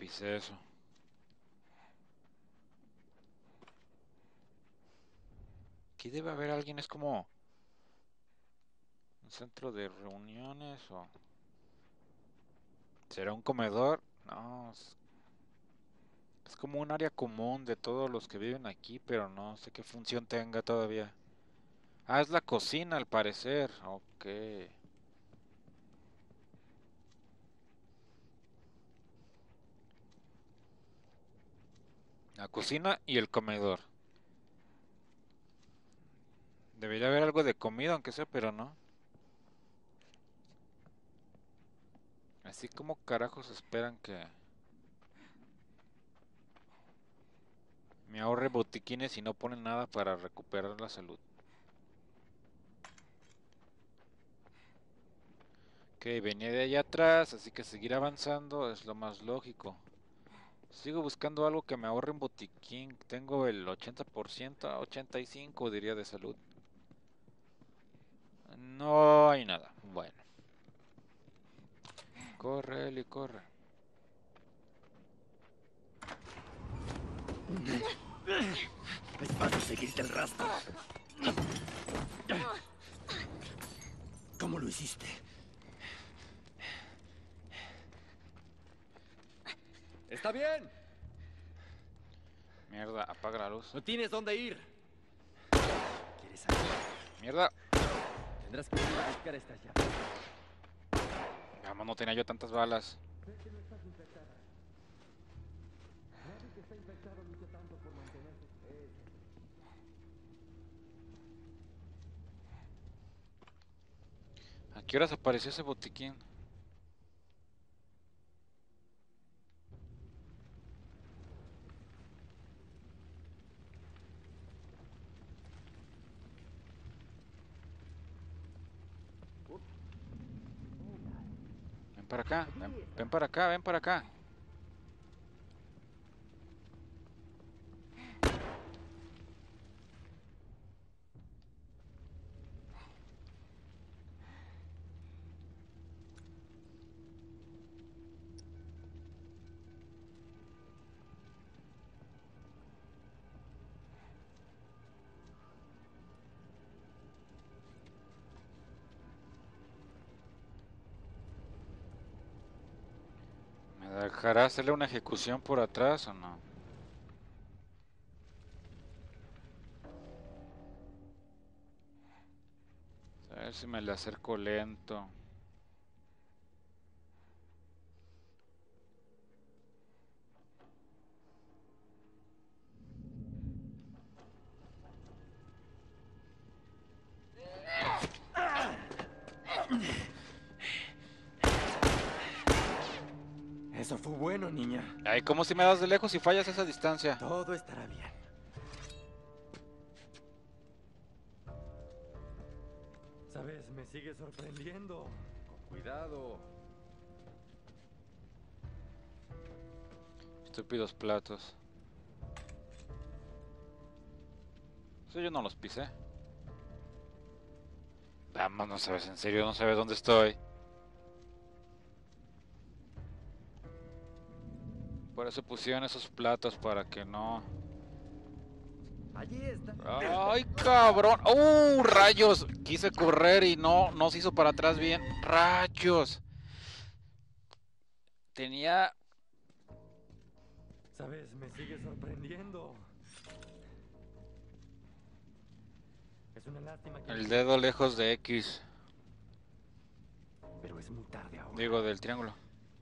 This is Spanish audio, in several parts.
pisé eso. Aquí debe haber alguien, es como un centro de reuniones o... ¿Será un comedor? No, es como un área común de todos los que viven aquí, pero no sé qué función tenga todavía. Ah, es la cocina al parecer. Ok. La cocina y el comedor. Debería haber algo de comida, aunque sea, pero no. Así como carajos esperan que me ahorre botiquines y no ponen nada para recuperar la salud. Ok, venía de allá atrás, así que seguir avanzando es lo más lógico. Sigo buscando algo que me ahorre un botiquín. Tengo el 80%, 85% diría de salud. No hay nada. Bueno, corre, Eli, corre. Es fácil seguirte el rastro. ¿Cómo lo hiciste? ¡Está bien! Mierda, apaga la luz. No tienes dónde ir. ¿Quieres algo? Mierda. Tendrás que venir a buscar estas llaves. Vamos, no tenía yo tantas balas. Sé que no estás infectada. Nadie que está infectado lucha tanto por mantener sus crees. ¿A qué horas apareció ese botiquín? Ven para acá, ven para acá, ven para acá. ¿Me dejará hacerle una ejecución por atrás o no? A ver si me le acerco lento. Eso fue bueno, niña. Ay, ¿cómo si me das de lejos y fallas a esa distancia? Todo estará bien. Sabes, me sigue sorprendiendo. Con cuidado. Estúpidos platos. Eso yo no los pisé. Vamos, no sabes, en serio, no sabes dónde estoy. Por eso pusieron esos platos para que no... Allí está. ¡Ay, cabrón! Rayos! Quise correr y no se hizo para atrás bien. ¡Rayos! Tenía Sabes, me sigue sorprendiendo. Es una lástima que no el haya... dedo lejos de X. Pero es muy tarde ahora. Digo, del triángulo.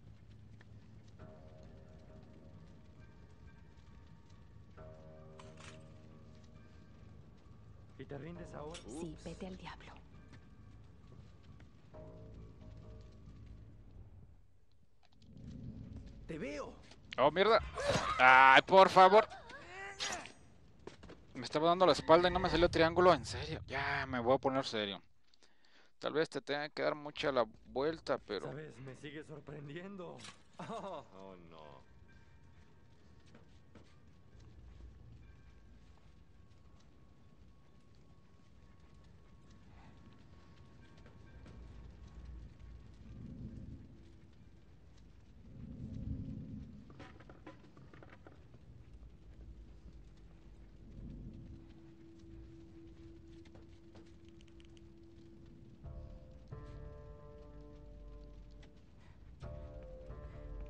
¿Y te rindes ahora? Sí, vete al diablo. ¡Te veo! ¡Oh, mierda! ¡Ay, por favor! Me estaba dando la espalda y no me salió triángulo. ¿En serio? Ya, me voy a poner serio. Tal vez te tenga que dar mucha la vuelta, pero... Sabes, me sigue sorprendiendo. Oh, no.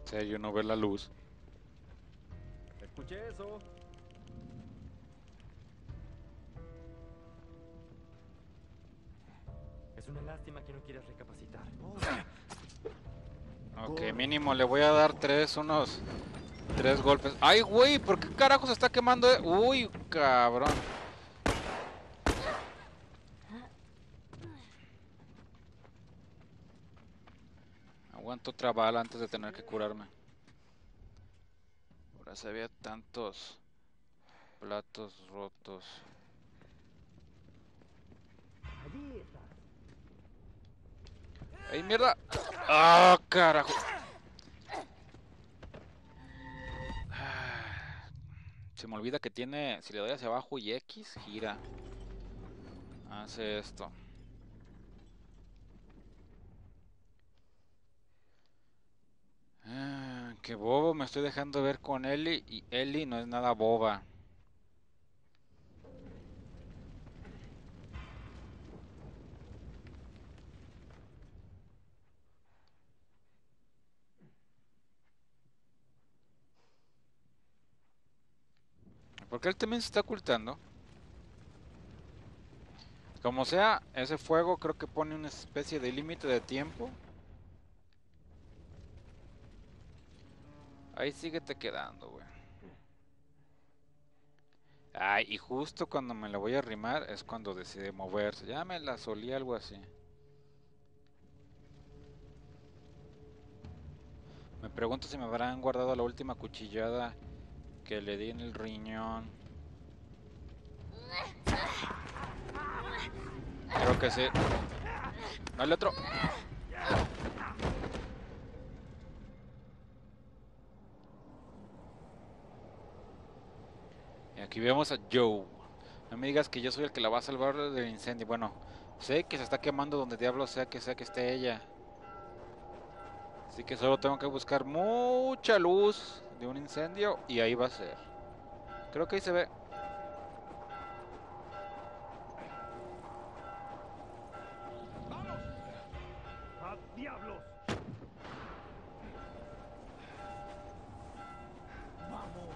serio, no ver la luz. Escuché eso. Es una lástima que no quieras recapacitar. Ok, mínimo le voy a dar unos 3 golpes. ¡Ay, güey! ¿Por qué carajo se está quemando? Uy, cabrón. Aguanto otra bala antes de tener que curarme. Ahora se había tantos platos rotos. ¡Ay, mierda! ¡Ah, carajo! Se me olvida que tiene... Si le doy hacia abajo y X, gira. Hace esto. Qué bobo me estoy dejando ver con Ellie. Y Ellie no es nada boba. ¿Por qué él también se está ocultando? Como sea, ese fuego creo que pone una especie de límite de tiempo. Ahí síguete quedando, güey. Ay, y justo cuando me la voy a arrimar es cuando decide moverse. Ya me la solía algo así. Me pregunto si me habrán guardado la última cuchillada que le di en el riñón. Creo que sí. Dale otro. Y aquí vemos a Joe. No me digas que yo soy el que la va a salvar del incendio. Bueno, sé que se está quemando donde diablos sea que esté ella. Así que solo tengo que buscar mucha luz de un incendio y ahí va a ser. Creo que ahí se ve. ¡Vamos! ¡A diablos! ¡Vamos!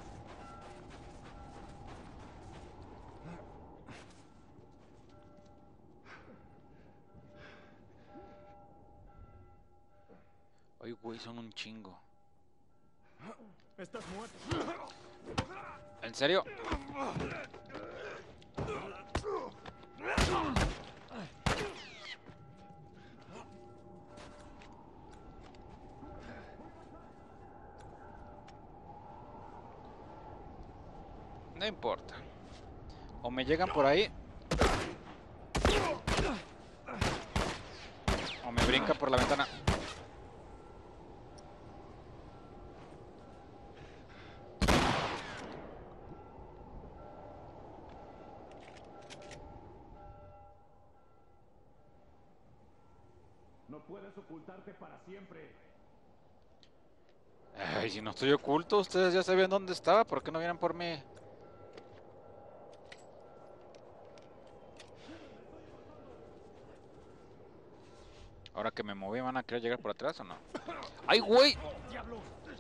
Ay, güey, son un chingo. Estás muerto. ¿En serio? No importa. O me llegan por ahí. O me brincan por la ventana. No puedes ocultarte para siempre. Ay, si no estoy oculto, ustedes ya sabían dónde estaba. ¿Por qué no vienen por mí? Ahora que me moví, ¿van a querer llegar por atrás o no? ¡Ay, güey! ¡Diablos!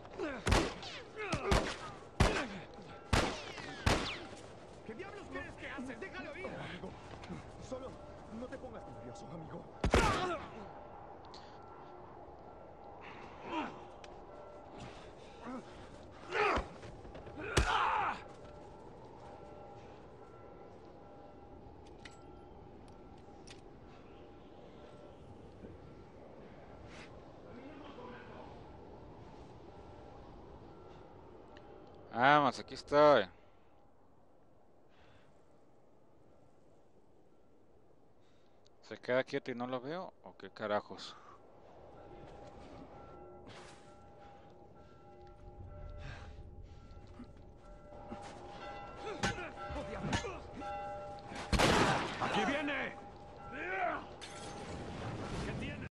¿Qué diablos crees que haces? ¡Déjalo ir! Amigo, solo no te pongas nervioso, amigo. Vamos, aquí estoy. ¿Se queda quieto y no lo veo? ¿O qué carajos?